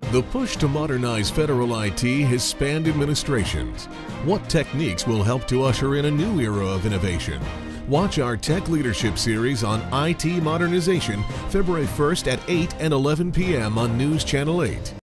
The push to modernize federal IT has spanned administrations. What techniques will help to usher in a new era of innovation? Watch our Tech Leadership Series on IT Modernization February 1st at 8 and 11 p.m. on News Channel 8.